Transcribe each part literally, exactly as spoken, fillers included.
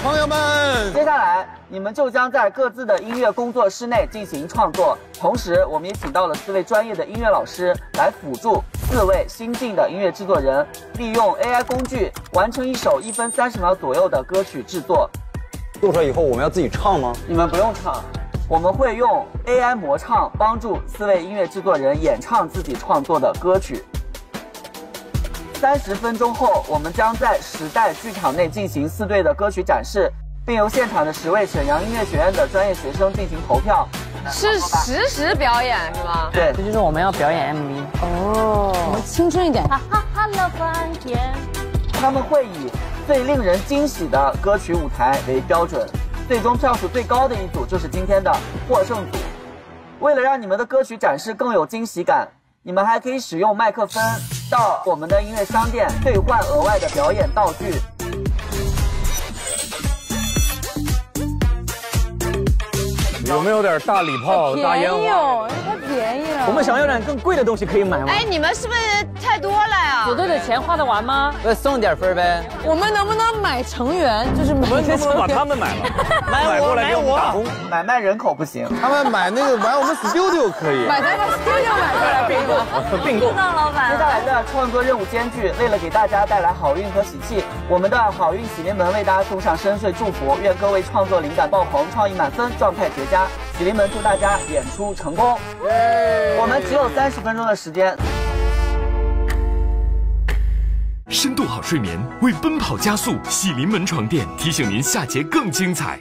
朋友们， 接下来你们就将在各自的音乐工作室内进行创作，同时我们也请到了四位专业的音乐老师来辅助四位新晋的音乐制作人，利用 A I 工具完成一首一分三十秒左右的歌曲制作。 做出来以后，我们要自己唱吗？ 你们不用唱，我们会用 A I 模唱帮助四位音乐制作人演唱自己创作的歌曲。三十分钟后，我们将在时代剧场内进行四队的歌曲展示，并由现场的十位沈阳音乐学院的专业学生进行投票。 是实时表演是吗？ 对， 这就是我们要表演 M V。 哦， 我们青春一点。 哈哈哈了半天。 他们会以最令人惊喜的歌曲舞台为标准，最终票数最高的一组就是今天的获胜组。为了让你们的歌曲展示更有惊喜感，你们还可以使用麦克风到我们的音乐商店兑换额外的表演道具。 有没有点大礼炮、大烟花？ 太便宜了。 我们想要点更贵的东西可以买吗？ 哎，你们是不是太多了呀？ 组队的钱花得完吗？ 再送点分呗。 我们能不能买成员？就是买我们能不能把他们买了？买过来给我们打工。 买卖人口不行， 他们买那个买我们 studio 可以。 买他们 studio 买过来并购。 并购。 知道老板。 接下来的创作任务艰巨，为了给大家带来好运和喜气，我们的好运喜临门为大家送上深邃祝福，愿各位创作灵感爆棚，创意满分，状态绝佳。喜临门祝大家演出成功。我们只有三十分钟的时间。 深度好睡眠为奔跑加速，喜临门床垫提醒您下节更精彩。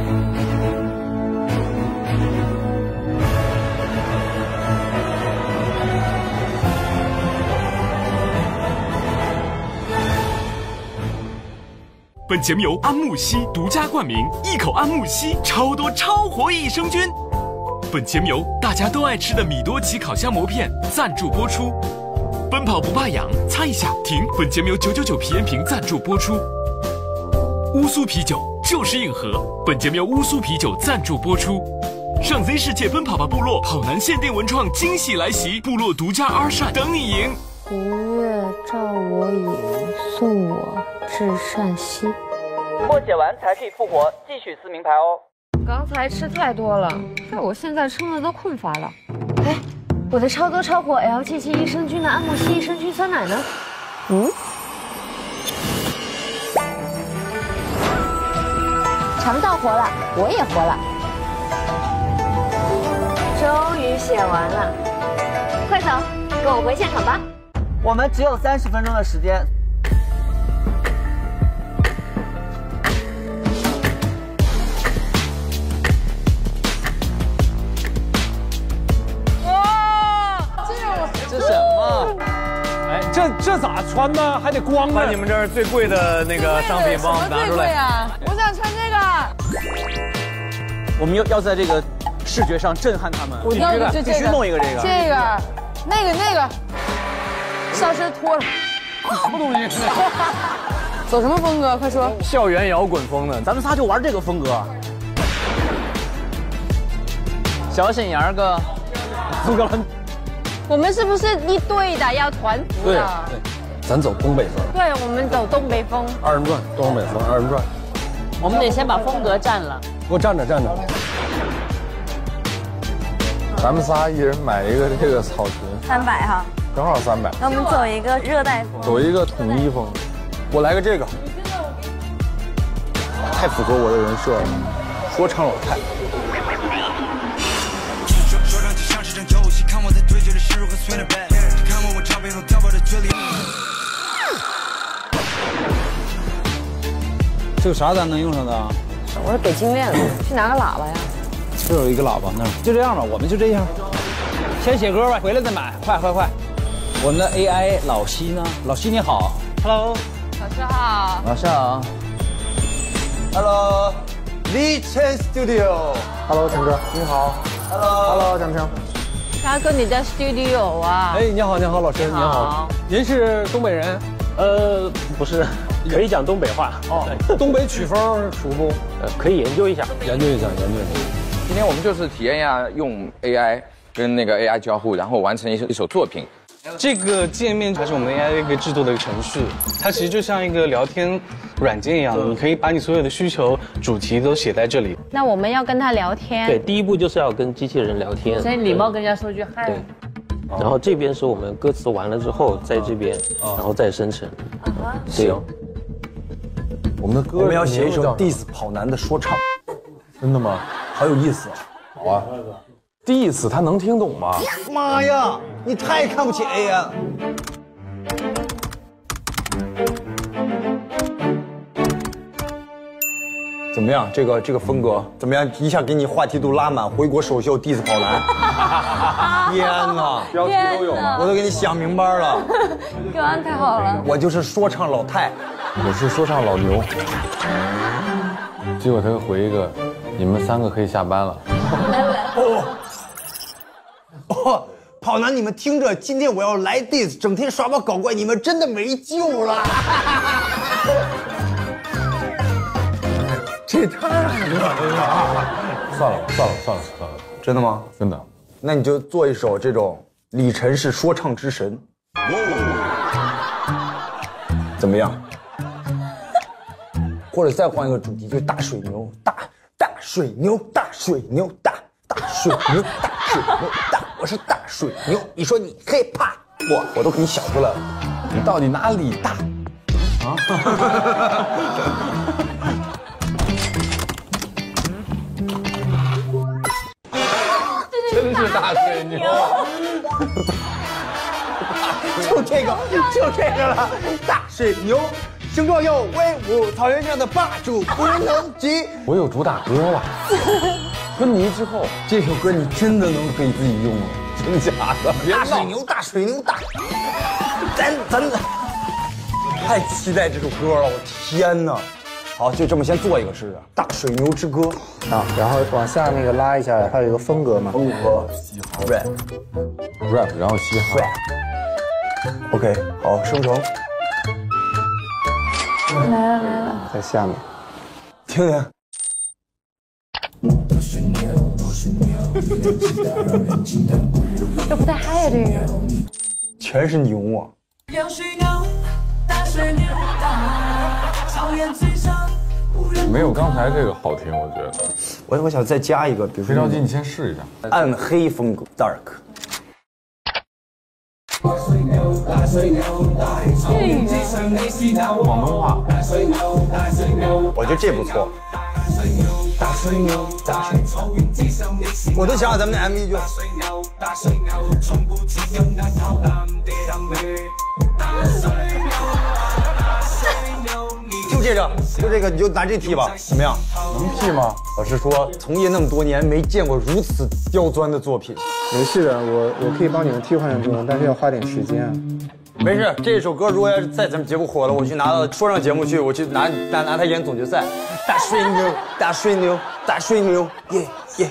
本节目由安慕希独家冠名，一口安慕希，超多超活益生菌。本节目由大家都爱吃的米多奇烤香馍片赞助播出。奔跑不怕痒，擦一下停。本节目由九九九皮炎平赞助播出。乌苏啤酒就是硬核，本节目由乌苏啤酒赞助播出。上 Z 世界奔跑吧部落跑男限定文创惊喜来袭，部落独家 R 扇等你赢。 胡月照我影，送我至善溪。 破解完才可以复活，继续撕名牌哦。 刚才吃太多了，害我现在撑的都困乏了。哎，我的超多超活 L 七七益生菌的安慕希益生菌酸奶呢？嗯， 肠道活了，我也活了。 终于写完了，快走，跟我回现场吧。 我们只有三十分钟的时间。 这什么？ 哎，这这咋穿呢？还得光着。把你们这儿最贵的那个商品帮我们拿出来。 啊！我想穿这个。 我们要要在这个视觉上震撼他们。 我要这必须弄一个这个。 这个，那个那个，上身脱了。 什么东西？ 走什么风格？快说。 校园摇滚风的， 咱们仨就玩这个风格。小沈阳哥，苏格兰。 我们是不是一队的要团服的？ 对，咱走东北风。 对，我们走东北风。 二人转，东北风，二人转。 我们得先把风格占了。 给我站着，站着。咱们仨一人买一个这个草裙， 三百哈， 正好三百。 那我们走一个热带风， 走一个统一风。我来个这个，太符合我的人设了，说唱老太。这个啥咱能用上的啊？ 我是给精炼的，去拿个喇叭呀。 这有一个喇叭那儿，就这样吧，我们就这样。先写歌吧，回来再买，快快快！我们的 A I 老西呢？老西你好 ，Hello， 老师好， 老师好 ，Hello， 李晨 Studio，Hello 陈哥，你好 ，Hello，Hello 蒋强。 大哥你在 studio 啊？ 哎，你好，你好，老师，你好。您是东北人？ 呃，不是，可以讲东北话。 哦，东北曲风熟不？ 呃，可以研究一下， 研究一下，研究一下。 今天我们就是体验一下用 A I 跟那个 A I 交互，然后完成一首一首作品。 这个界面还是我们 A I 一个制作的一个程序，它其实就像一个聊天软件一样的，你可以把你所有的需求、主题都写在这里。 那我们要跟他聊天。 对，第一步就是要跟机器人聊天， 所以礼貌跟人家说句嗨。 对。然后这边是我们歌词完了之后，在这边，然后再生成。行。 我们的歌，我们要写一首 diss 跑男的说唱。真的吗？好有意思啊！好啊。diss 他能听懂吗？ 妈呀，你太看不起 A I 了。 怎么样？这个这个风格怎么样？一下给你话题度拉满，回国首秀 diss 跑男。天哪，标题都有了，我都给你想明白了。 给我安排好了。 我就是说唱老太， 我是说唱老牛。结果他又回一个，你们三个可以下班了。 哦哦，跑男，你们听着，今天我要来 diss， 整天耍宝搞怪，你们真的没救了。 这太恶心了！ 算了算了算了算了， 真的吗？ 真的。 那你就做一首这种李晨是说唱之神，怎么样？或者再换一个主题，就是大水牛，大大水牛，大水牛，大大水牛，大水牛，大，我是大水牛。你说你害怕我，我都给你想出来了。你到底哪里大？啊？ 真是大水牛， 就这个，就这个了，大水牛，形状又威武，草原上的霸主无人能及。 我有主打歌了，昏迷之后， 这首歌你真的能给自己用吗？真假的？ 大水牛，大水牛，大， 咱咱太期待这首歌了，我天哪！好，就这么先做一个试试，《大水牛之歌》 啊，然后往下那个拉一下，它有一个风格嘛， 风格 rap rap， 然后嘻哈 ，OK， 好，生成， 来了来了， 在下面， 听听。 这不太嗨呀，这个， 全是牛啊！ 没有刚才这个好听，我觉得。 我我想再加一个，比如说， 别着急，你先试一下。 暗黑风格 ，dark。 广东话， 我觉得这不错。我都想想咱们的 M V 就。就这个，就这个，你就拿这替吧，怎么样？ 能替吗？ 老实说，从业那么多年，没见过如此刁钻的作品。 没事的，我我可以帮你们替换成中文，但是要花点时间啊。 没事，这首歌如果要是在咱们节目火了，我去拿到说唱节目去，我去拿拿拿它演总决赛。大水牛，大水牛，大水牛，耶耶！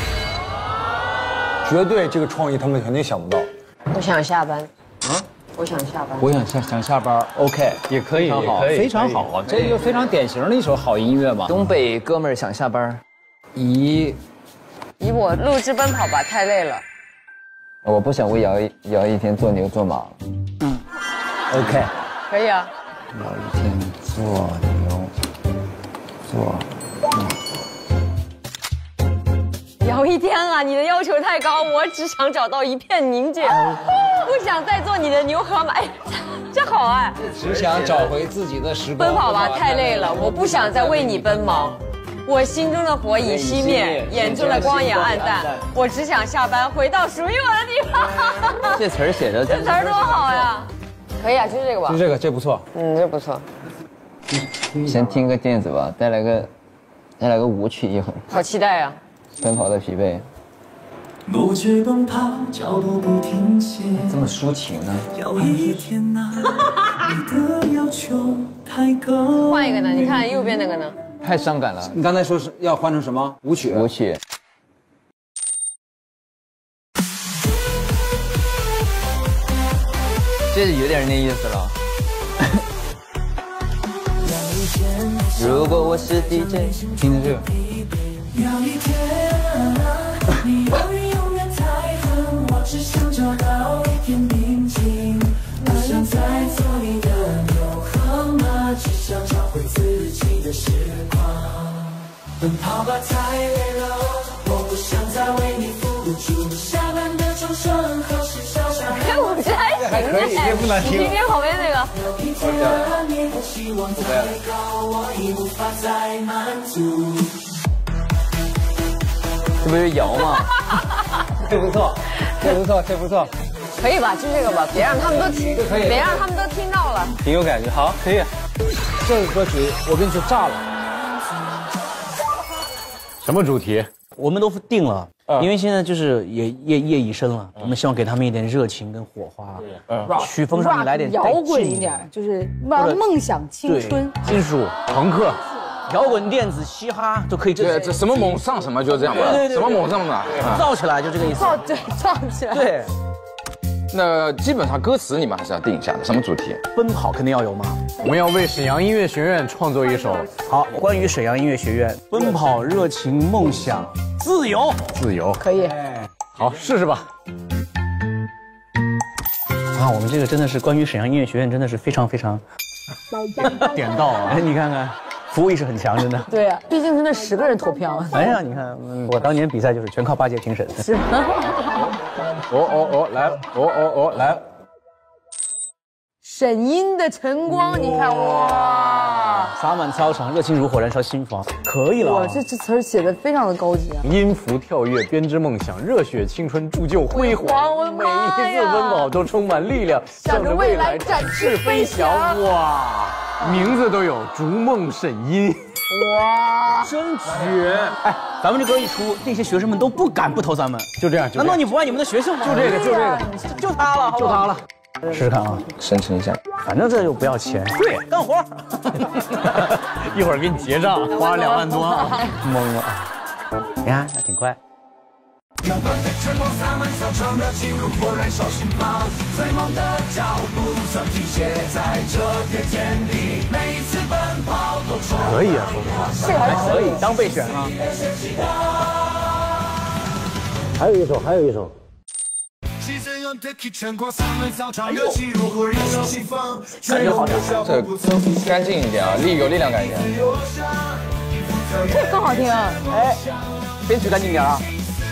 绝对这个创意他们肯定想不到。 我想下班。啊？我想下班。 我想下想下班 ，OK， 也可以， 也可以，非常好，这个非常典型的一首好音乐嘛。 东北哥们儿想下班， 咦， 以我录制奔跑吧太累了。 我不想为姚一姚一天做牛做马。 嗯 ，OK， 可以啊。 姚一天做牛做马。姚一天啊，你的要求太高，我只想找到一片宁静，不想再做你的牛和马。哎，这好哎。 只想找回自己的时光。 奔跑吧太累了，我不想再为你奔忙。我心中的火已熄灭，眼中的光也暗淡，我只想下班，回到属于我的地方。 这词儿写的， 这词儿多好呀！可以啊，就这个吧。 就这个，这不错。 嗯，这不错。 先听个电子吧，带来个，带来个舞曲一会儿。 好期待啊！ 奔跑的疲惫。这么抒情呢？ 换一个呢？你看右边那个呢？ 太伤感了。 你刚才说是要换成什么舞曲？ 舞曲。这有点那意思了。如果我是 D J， 听听这个。 奔跑吧，太累了，我不想再为你付出。下班的钟声和时小小。 哎，我觉得还行， 还可以，这不难听。 你听听旁边那个。 一天了，你的期望太高，我已无法再满足。 这不是摇吗？ 这不错，这不错，这不错。 可以吧？就这个吧，别让他们都听， 可以， 别让他们都听到了。 挺有感觉，好，可以。这个歌曲我跟你说炸了。 什么主题？ 我们都定了，因为现在就是也夜夜已深了，我们希望给他们一点热情跟火花。嗯，曲风上你来点摇滚一点，就是梦想青春。 金属、朋克、摇滚、电子、嘻哈都可以。 对，这什么猛上什么就这样吧。 对对， 什么猛上嘛， 造起来就这个意思。 造对，造起来。 对。 那基本上歌词你们还是要定一下的，什么主题？ 奔跑肯定要有吗？ 我们要为沈阳音乐学院创作一首。 好，关于沈阳音乐学院，奔跑、热情、梦想、自由， 自由可以。 好，试试吧。 啊，我们这个真的是关于沈阳音乐学院，真的是非常非常点到啊！哎，你看看，服务意识很强，真的。 对呀，毕竟是那十个人投票。 哎呀，你看，我当年比赛就是全靠八届评审。 是。 哦哦哦，来了！哦哦哦，来了！ 沈音的晨光，你看哇， 洒满操场，热情如火，燃烧心房，可以了。 哇，这这词儿写的非常的高级啊！ 音符跳跃，编织梦想，热血青春铸就辉煌。 我的每一次奔跑都充满力量， 向着未来展翅飞翔。 哇，名字都有，逐梦沈音。 哇， 真绝！哎，咱们这歌一出，那些学生们都不敢不投咱们。 就这样， 难道你不爱你们的学校吗？ 就这个，就这个， 就他了， 就他了。 试试看啊， 生成一下， 反正这又不要钱。对，干活。 一会儿给你结账，花了两万多啊， 懵了。你看，还挺快。 阳光的晨光洒满操场，热情如火燃烧心房，追梦的脚步曾停歇在这片天地，每一次奔跑都充满。 可以啊，说实话， 这还可以当备选啊。 还有一首，还有一首。 感觉好点，这干净一点啊，力有力量感一点。 这更好听， 哎，编曲干净点啊。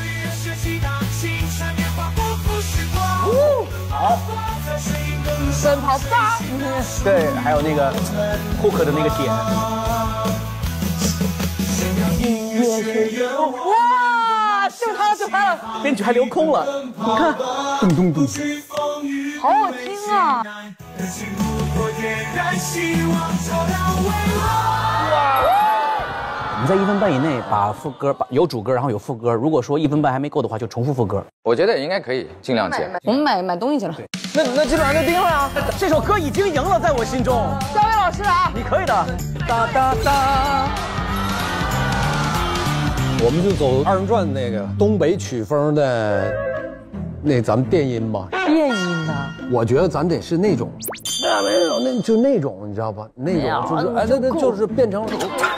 好， 奔跑吧。 对，还有那个 hook 的那个点。 音乐学院，哇，就他了，就他了， 编曲还留空了，你看，咚咚咚， 好好听啊！ 哇！我们在一分半以内把副歌，把有主歌，然后有副歌。如果说一分半还没够的话，就重复副歌。 我觉得也应该可以，尽量接。 我们买买东西去了。 那那基本上就定了呀。这首歌已经赢了，在我心中。 交给老师了啊！ 你可以的。哒哒哒。 我们就走二人转那个东北曲风的，那咱们电音吧。 电音呢？ 我觉得咱得是那种，没有那就那种，你知道吧？那种就是哎，那那就是变成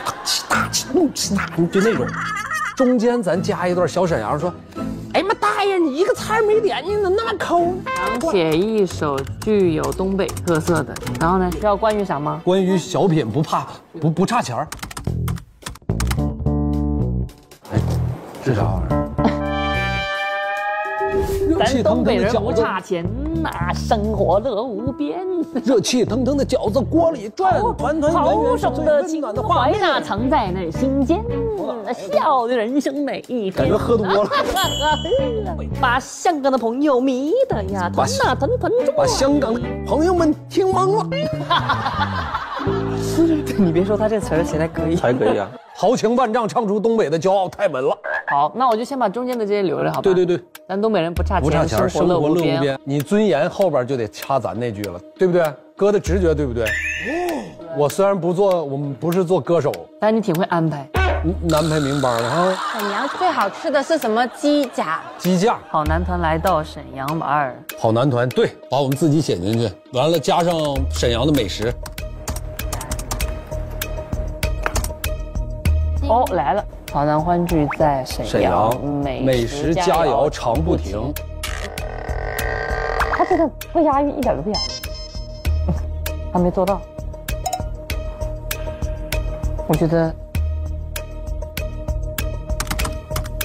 就那种，中间咱加一段小沈阳说，哎妈大爷，你一个菜没点，你怎么那么抠？ 想写一首具有东北特色的，然后呢，需要关于啥吗？ 关于小品不怕不不差钱儿。这啥玩意儿？ 咱东北人不差钱呐，生活乐无边。 热气腾腾的饺子锅里转，团团圆圆是最温暖的画面。 那藏在那心间，笑的人生每一天。 感觉喝多了， 把香港的朋友迷的呀，团呐团团转。 把香港的朋友们听懵了。 你别说，他这词儿写的可以， 还可以啊。 豪情万丈，唱出东北的骄傲，太稳了。 好，那我就先把中间的这些留着，好吧？ 对对对， 咱东北人不差钱， 不差钱，生活乐无边。你尊严后边就得掐咱那句了，对不对？哥的直觉，对不对？我虽然不做，我们不是做歌手， 但你挺会安排， 安排明白了哈。 沈阳最好吃的是什么鸡架？ 鸡架。 好男团来到沈阳玩儿， 好男团，对，把我们自己写进去，完了加上沈阳的美食。 哦，来了！好男欢聚在沈阳，美美食佳肴常不停。 他这个不押韵，一点都不押韵，还没做到。我觉得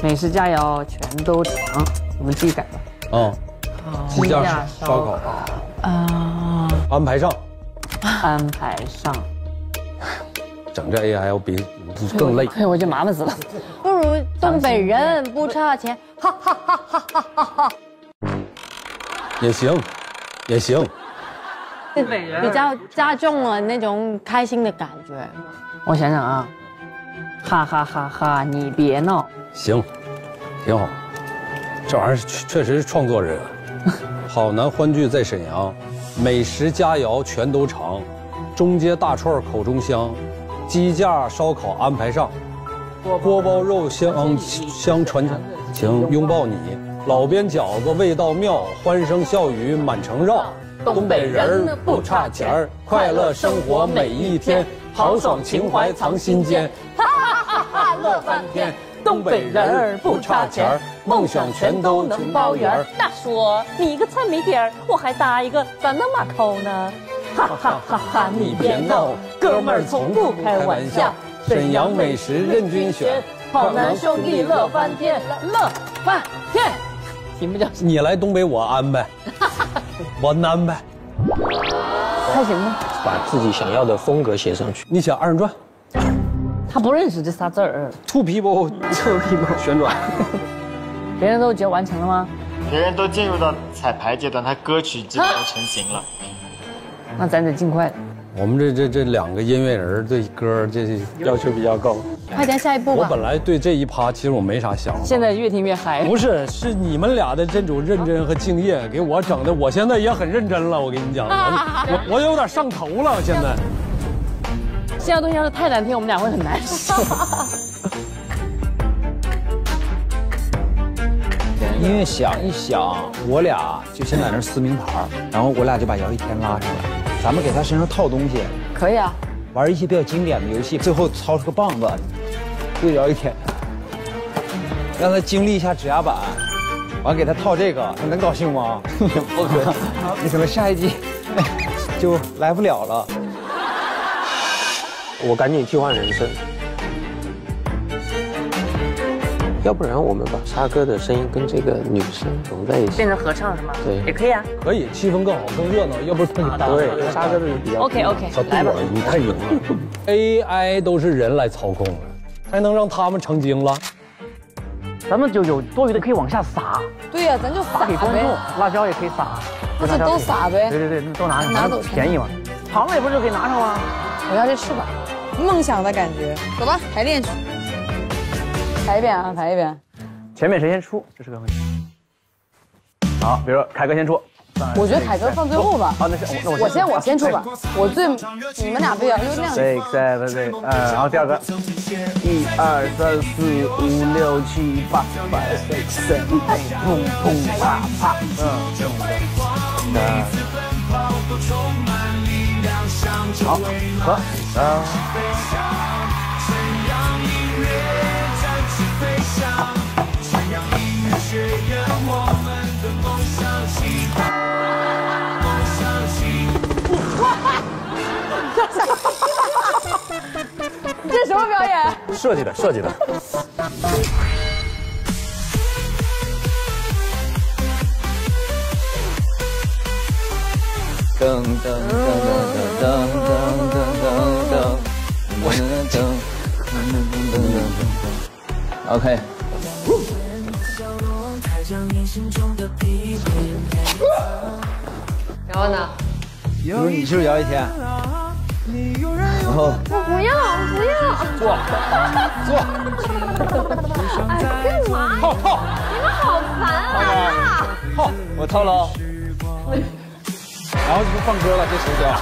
美食佳肴全都尝，我们自己改吧。 嗯，鸡架烧烤啊， 安排上， 安排上。 整这 A I 要比更累。 对，我就麻烦死了。 不如东北人不差钱，哈哈哈哈哈哈哈。 也行，也行。 比较加重了那种开心的感觉。 我想想啊，哈哈哈哈！你别闹。 行，挺好。这玩意儿确实是创作人。好男欢聚在沈阳，美食佳肴全都尝，中街大串口中香，鸡架烧烤安排上，锅包肉香香传情拥抱你，老边饺子味道妙，欢声笑语满城绕。东北人不差钱儿，快乐生活每一天，豪爽情怀藏心间，哈哈哈哈乐翻天。东北人不差钱儿，梦想全都能包圆儿。 大叔，你一个菜没点儿，我还搭一个咱的马扣呢。哈哈哈哈！你别闹，哥们儿从不开玩笑。 沈阳美食任君选， 好男兄弟乐翻天，乐翻天。 题目叫你来东北我安排，我安排， 还行吗？ 把自己想要的风格写上去。 你写二人转。 他不认识这仨字儿。 兔皮包， 兔皮包旋转。 别人都已经完成了吗？ 别人都进入到彩排阶段，他歌曲基本都成型了。 那咱得尽快。 我们这这这两个音乐人对歌这要求比较高。 快点下一步吧。 我本来对这一趴其实我没啥想法。 现在越听越嗨。 不是，是你们俩的这种认真和敬业给我整的，我现在也很认真了。我跟你讲，我我有点上头了，现在。 这样东西要是太难听，我们俩会很难受。 因为想一想，我俩就先在那撕名牌，然后我俩就把姚一天拉上来，咱们给他身上套东西。 可以啊， 玩一些比较经典的游戏，最后掏出个棒子，对姚一天，让他经历一下指压板，完给他套这个，他能高兴吗？不可能，你可能下一季就来不了了。 我赶紧替换人声，要不然我们把沙哥的声音跟这个女生融在一起， 变成合唱是吗？ 对， 也可以啊， 可以，气氛更好，更热闹。要不太大， 对，沙哥的比较 OK OK， 来吧，你太牛了。A I 都是人来操控了，还能让他们成精了？ 咱们就有多余的可以往下撒。 对呀，咱就撒给观众，辣椒也可以撒， 那就都撒呗。 对对对，都拿上， 拿走便宜嘛。糖也不是可以拿上吗？ 我要这翅膀，梦想的感觉。走吧，排练去。排一遍啊，排一遍。 前面谁先出，这是个问题。好，比如说凯哥先出。 我觉得凯哥放最后吧。 好，那是那我我先我先出吧。我最你们俩不要就那样。 six seven eight，呃，然后第二个，一二三四五六七八，five six seven eight，砰砰啪啪，嗯，好，和啊。 这是什么表演？ 设计的，设计的。 噔噔噔噔噔噔噔噔噔噔噔 ，OK。 然后呢？ 比如你是不是姚一天？然后我不要，不要， 坐， 坐。哎，干嘛？ 套套。 你们好烦啊！ 套，我套了。然后就放歌了，这谁教？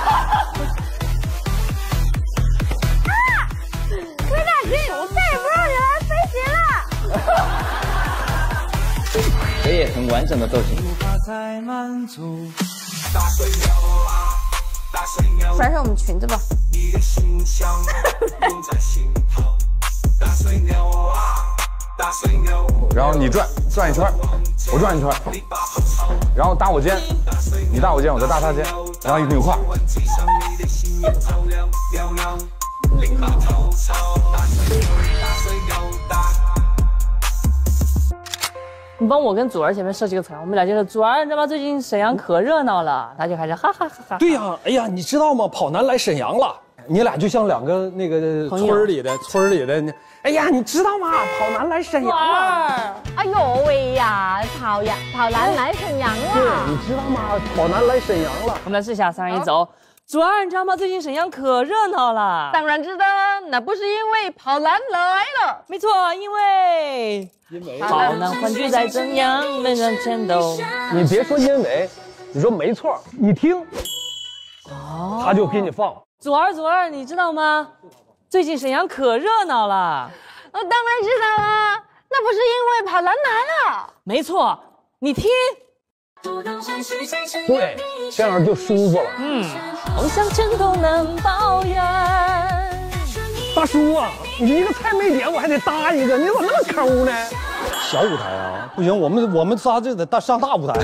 啊！柯大哥，我再也不让你来飞行了。 可以很完整的奏琴。 甩甩我们裙子吧。 然后你转转一圈，我转一圈，然后搭我肩，你搭我肩，我再搭他肩，然后一扭胯。 你帮我跟祖儿前面设计个词儿，我们俩就是祖儿，你知道吗？最近沈阳可热闹了，他就开始哈哈哈哈。 对呀、啊，哎呀，你知道吗？跑男来沈阳了，你俩就像两个那个村里的村里的，哎呀，你知道吗？跑男来沈阳了。 哎呦喂呀，跑呀跑男来沈阳了。 对，你知道吗？跑男来沈阳了。 我们来试一下，三二一，走。祖儿，你知道吗？最近沈阳可热闹了。 当然知道了，那不是因为跑男来了。 没错，因为因为跑男欢聚在沈阳，每人全都。 你别说因为，你说没错，你听，哦，他就给你放。 祖儿，祖儿，你知道吗？最近沈阳可热闹了。 我当然知道了，那不是因为跑男来了。 没错，你听。 对，这样就舒服了。 嗯，梦想全都能抱怨。 大叔啊，你一个菜没点，我还得搭一个，你怎么那么抠呢？小舞台啊，不行，我们我们仨就得大上大舞台。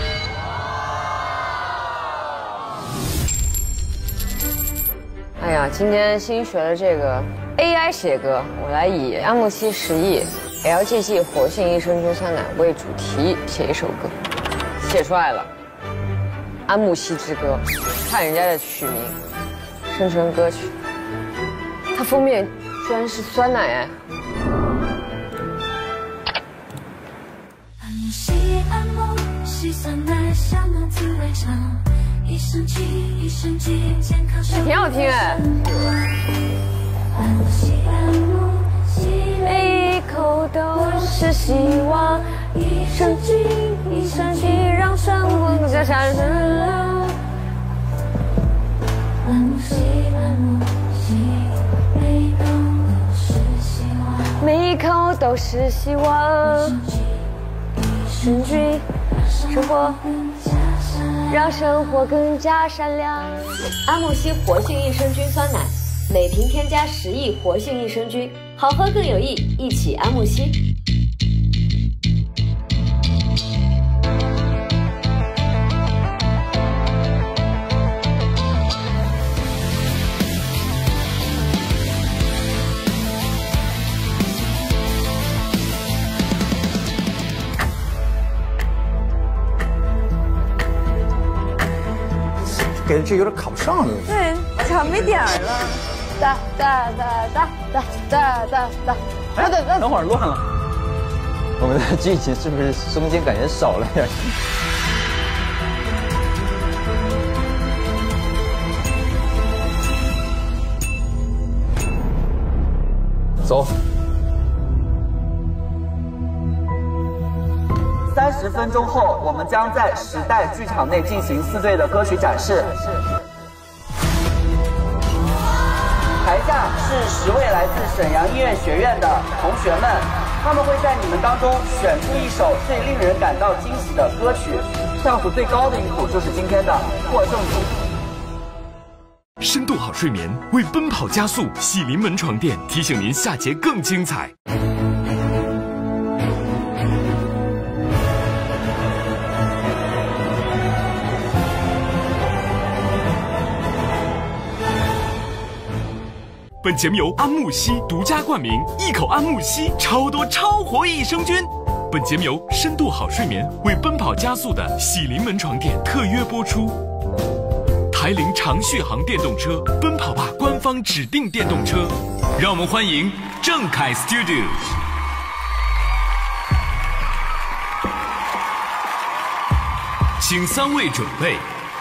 哎呀，今天新学了这个 A I 写歌，我来以安慕希十亿 L G G 活性益生菌酸奶为主题写一首歌。写出来了，《安慕希之歌》，看人家的曲名，生成歌曲，它封面居然是酸奶哎！ 安慕希，安慕希酸奶，香浓滋味长，益生菌，益生菌，健康生活。 挺好听哎！ 安慕希，安慕希， 每一口都是希望。益生菌，益生菌，让生活更加闪亮。 安慕希，安慕希，每一口都是希望， 每一口都是希望。益生菌，生活让生活更加闪亮。 安慕希活性益生菌酸奶，每瓶添加十亿活性益生菌，好喝更有益，一起安慕希。 给这有点卡不上了。 对，卡没点儿了。哒哒哒哒哒哒哒哒。哎，等等， 等会儿乱了。我们的剧情是不是中间感觉少了点？ 走。 三十分钟后，我们将在时代剧场内进行四队的歌曲展示。台下是十位来自沈阳音乐学院的同学们，他们会在你们当中选出一首最令人感到惊喜的歌曲，跳幅最高的一组就是今天的获胜组。 深度好睡眠为奔跑加速，喜临门床垫提醒您下节更精彩。本节目由安慕希独家冠名，一口安慕希，超多超活益生菌。本节目由深度好睡眠为奔跑加速的喜临门床垫特约播出。台铃长续航电动车，奔跑吧官方指定电动车。让我们欢迎郑恺 Studio。请三位准备。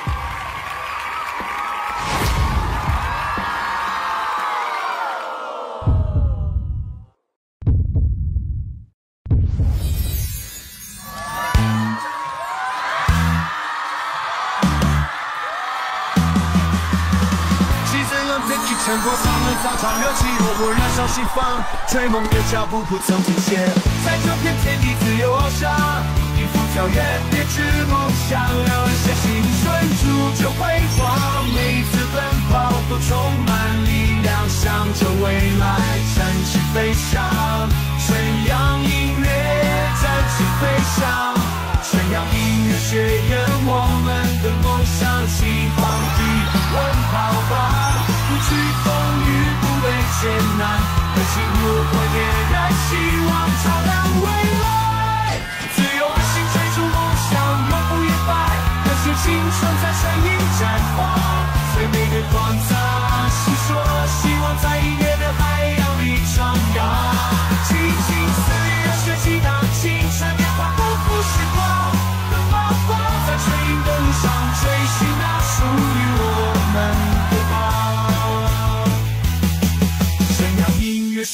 撑过他们早场热气，火火燃烧心房，追梦的脚步不曾停歇，在这片天地自由翱翔，迎风跳跃，别致梦想，让人相信追逐就辉煌，每一次奔跑都充满力量，向着未来展翅飞翔，宣扬音乐展翅飞翔，宣扬音乐学院我们的梦想，希望地奔跑吧，不惧风雨，不畏艰难，和心如火点燃希望，照亮未来，自由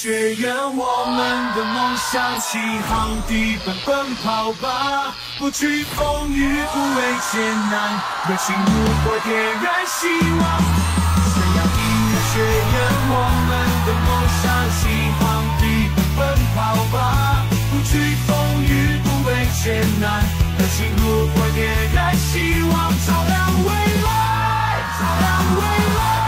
学院，我们的梦想起航地奔奔跑吧，不惧风雨，不畏艰难，热情如火点燃希望。沈阳音乐学院，我们的梦想起航地奔跑吧，不惧风雨，不畏艰难，热情如火点燃希望，照亮未来，照亮未来。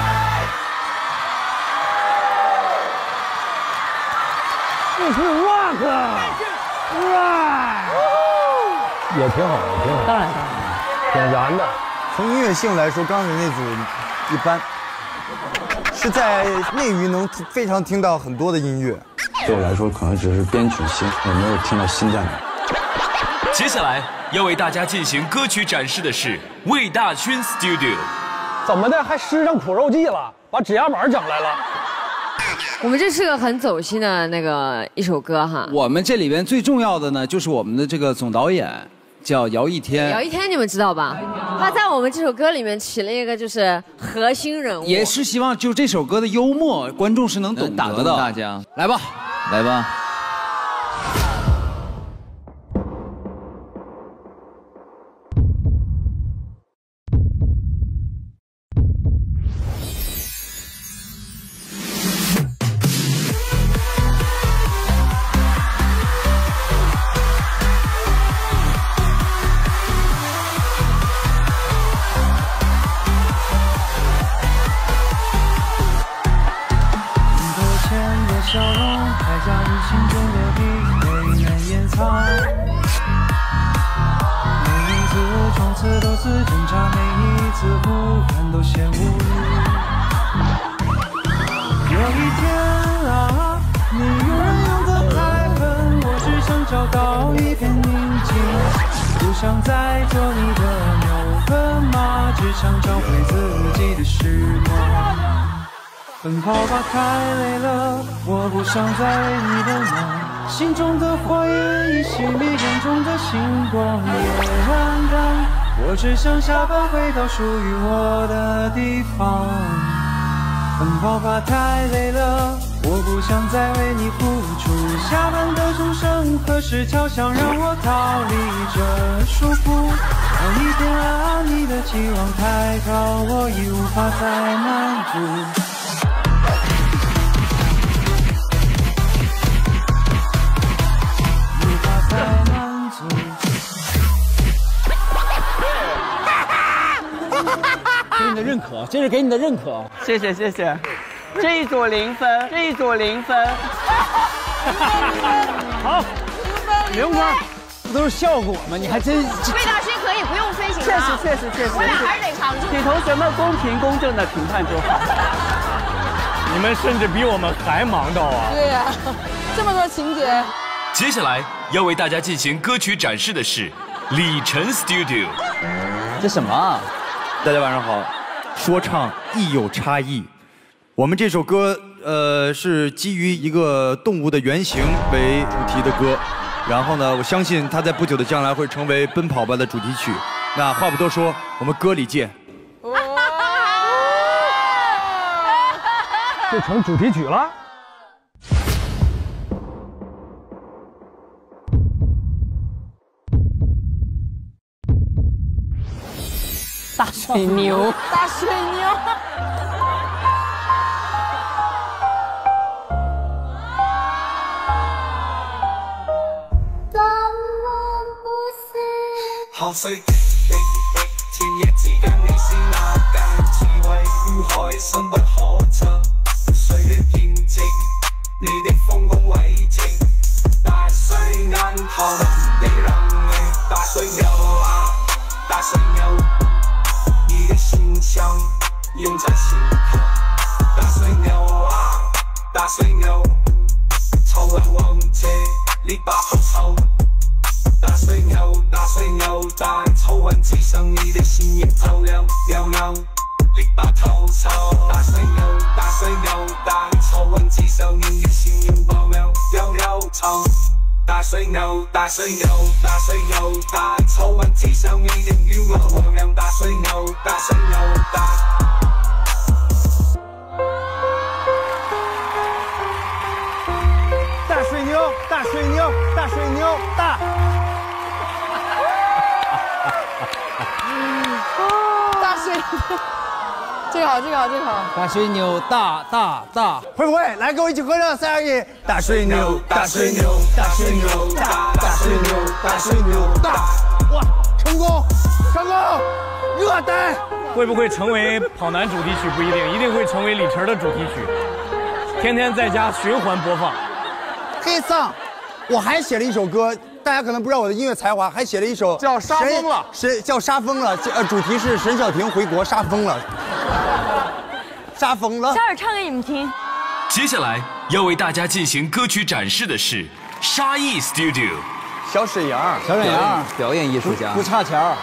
这是 rock， right， 也挺好，也挺好。 当然， 挺燃的。 从音乐性来说，刚才那组一般，是在内娱能非常听到很多的音乐。 对我来说，可能只是编曲新，我没有听到新在哪。 接下来要为大家进行歌曲展示的是魏大勋 Studio。 怎么的，还施上苦肉计了，把指压板整来了。 我们这是个很走心的那个一首歌哈。 我们这里边最重要的呢，就是我们的这个总导演叫姚一天。 姚一天你们知道吧？他在我们这首歌里面起了一个就是核心人物， 也是希望就这首歌的幽默，观众是能懂打动大家。 来吧， 来吧。 笑容还将你心中的疲惫难掩藏，每一次冲刺都是挣扎，每一次呼喊都显无力。有一天啊，你永远拥着爱恨，我只想找到一片宁静，不想再做你的牛和马，只想找回自己的时光。奔跑吧，太累了，我不想再为你奔忙，心中的火焰已熄灭，眼中的星光也暗淡，我只想下班回到属于我的地方。奔跑吧，太累了，我不想再为你付出，下班的钟声可是敲响，让我逃离这束缚。有一天啊，你的期望太高，我已无法再满足。 给你的认可，这是给你的认可。 谢谢谢谢，这一组零分，这一组零分。 好，零分，这都是效果吗？你还真。 魏大勋可以不用飞行了。 确实确实确实， 我俩还是得扛住。 请同学们公平公正的评判就好。 你们甚至比我们还忙到啊！ 对呀、啊，这么多情节。 接下来要为大家进行歌曲展示的是李晨 Studio。 这什么啊？ 大家晚上好。说唱亦有差异，我们这首歌呃是基于一个动物的原型为主题的歌，然后呢，我相信它在不久的将来会成为《奔跑吧》的主题曲。那话不多说，我们歌里见。 就成主题曲了。 大水牛，大水牛。 破碎的天野之間，你是那間智慧與海，深不可測。誰的見證？你的豐功偉績，大水眼看你能力，大水牛啊，大水牛，你的形象永在心頭。大水牛啊，大水牛，臭人王者，你把口臭。大水牛，大水牛，大臭蚊子上你的心也走了了了，你把头臭。大水牛，大水牛，大臭蚊子上你的心也爆了了了臭。大水牛，大水牛，大水牛，大臭蚊子上你的欲望我亮。大水牛，大水牛，大。 大水牛，大水牛，大。 大水牛，这个好，这个好，这个好。 大水牛，大大大， 会不会？来，跟我一起合唱，三二一，大水牛，大水牛，大水牛，大大水牛，大水牛，大。哇，成功，成功，热单。 会不会成为跑男主题曲不一定，一定会成为李晨的主题曲，天天在家循环播放。 黑丧，我还写了一首歌，大家可能不知道我的音乐才华，还写了一首叫《杀疯了》， 神叫杀疯了，呃，主题是沈小婷回国杀疯了，杀疯了。 小尔唱给你们听。 接下来要为大家进行歌曲展示的是沙溢 Studio， 小沈阳， 小沈阳表演艺术家， 不差钱儿。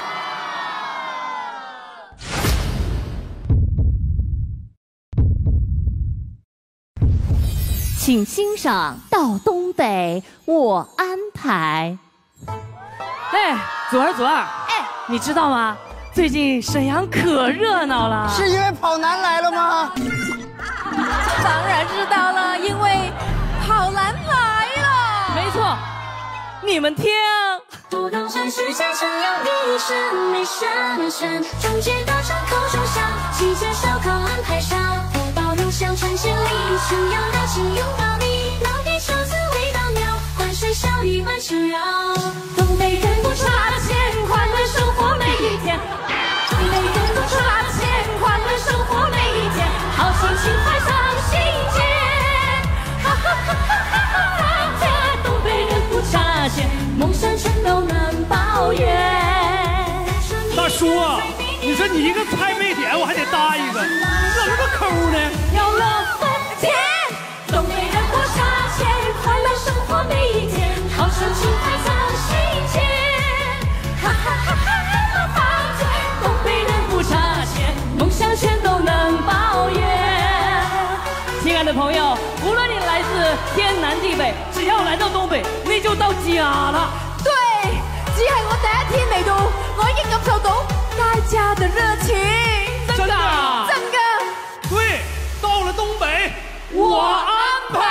请欣赏《到东北我安排》。哎，左儿左儿，哎，你知道吗？最近沈阳可热闹了。 是因为跑男来了吗？ 当然知道了，因为跑男来了。没错，你们听。 多高山是在沈阳第一山，没山山，中间大山口中香，期间烧烤安排上。油香传千里，沈阳热情拥抱你，老地车子味道妙，欢声笑语满城绕。东北人不差钱，快乐生活每一天。东北人不差钱，快乐生活每一天。好心情怀上心间，哈哈哈哈哈哈！东北人不差钱，梦想全都能抱圆。 大叔啊，你说你一个菜没点，我还得搭一个，怎么个抠呢？ 要了分钱，东北人不差钱，快乐生活每一天，好心情怀上心间，哈哈哈哈哈哈！东北人不差钱，梦想全都能抱圆。 亲爱的朋友，无论你来自天南地北，只要来到东北，你就到家了。 對，只係我第一天嚟到，我已經感受到大家的熱情。 真的？ 真的。 對，到了東北， 我安排。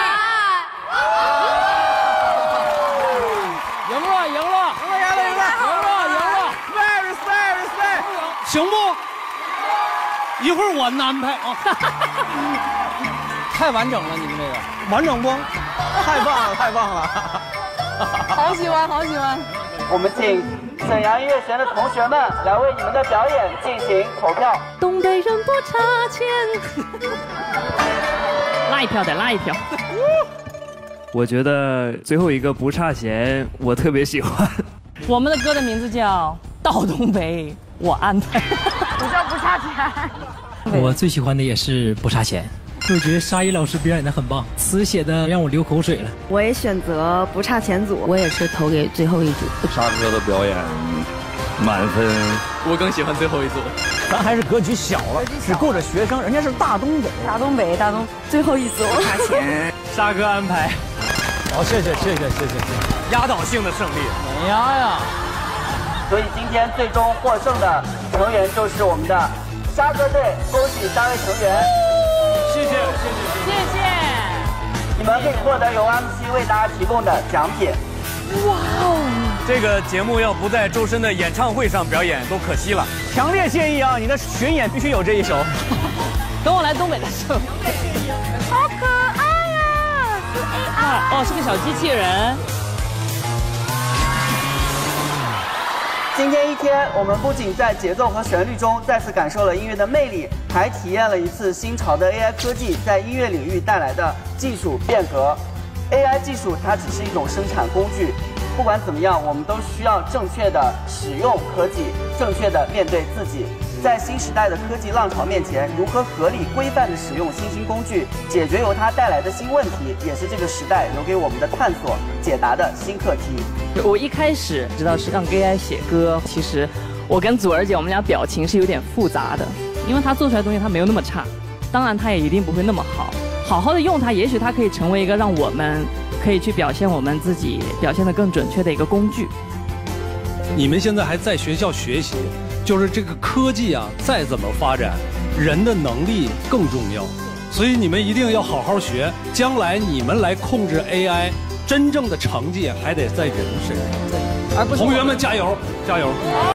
贏了，贏了，贏了，贏了，贏了，贏了 ！Very very very， 行不？一會兒我安排啊。 太完整了，你们这个完整不？太棒了，太棒了！ 好喜欢，好喜欢。 我们请沈阳音乐学院的同学们来为你们的表演进行投票。 东北人不差钱，拉一票得拉一票。 我觉得最后一个不差钱，我特别喜欢。 我们的歌的名字叫《到东北我安排》， 我叫不差钱。 我最喜欢的也是不差钱。我觉得沙溢老师表演的很棒，词写的让我流口水了。 我也选择不差钱组，我也是投给最后一组。 沙哥的表演满分， 我更喜欢最后一组。 咱还是格局小了，只顾着学生，人家是大东北， 大东北，大东，最后一组不差钱。 沙哥安排， 好，谢谢谢谢谢谢谢谢， 压倒性的胜利， 碾压呀！ 所以今天最终获胜的成员就是我们的沙哥队，恭喜三位成员。 谢谢谢谢谢谢， 你们可以获得由 M C 为大家提供的奖品。 哇哦！ 这个节目要不在周深的演唱会上表演都可惜了。 强烈建议啊，你的巡演必须有这一首。 等我来东北的时候。 好可爱呀！是 A I。 哦，是个小机器人。 今天一天，我们不仅在节奏和旋律中再次感受了音乐的魅力，还体验了一次新潮的 A I 科技在音乐领域带来的技术变革。A I 技术它只是一种生产工具，不管怎么样，我们都需要正确的使用科技，正确的面对自己。在新时代的科技浪潮面前，如何合理规范地使用新兴工具，解决由它带来的新问题，也是这个时代留给我们的探索、解答的新课题。 我一开始知道是让 A I 写歌，其实我跟祖儿姐我们俩表情是有点复杂的，因为她做出来的东西她没有那么差，当然她也一定不会那么好。好好的用它，也许它可以成为一个让我们可以去表现我们自己表现得更准确的一个工具。 你们现在还在学校学习，就是这个科技啊，再怎么发展，人的能力更重要。所以你们一定要好好学，将来你们来控制 A I， 真正的成绩还得在人身上。 而不是同学们加油，加油！